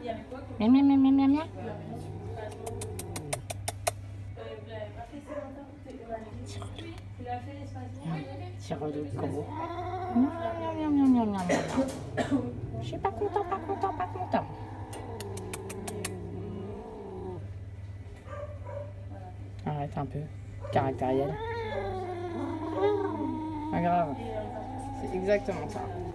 Miam, miam, miam, miam, miam, miam. C'est relou le corbeau. Miam, miam, miam, miam, miam, miam. Je suis pas content, pas content, pas content. Arrête un peu. Caractériel. Pas grave. C'est exactement ça.